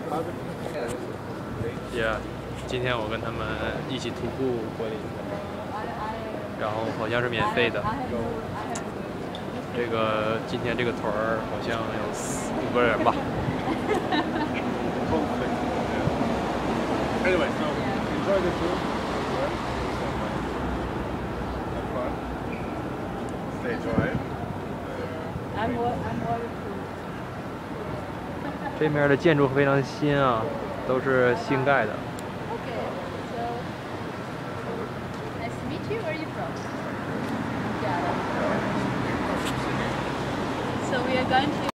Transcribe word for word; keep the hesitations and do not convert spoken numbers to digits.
Yeah， 今天我跟他们一起徒步柏林，然后好像是免费的。这个今天这个团儿好像有四五个人吧。 Anyway, so enjoy the tour. Have fun. Stay dry. I'm I'm waterproof. 这面的建筑非常新啊，都是新盖的。 Okay, so nice to meet you. Where are you from? Got it. So we are going to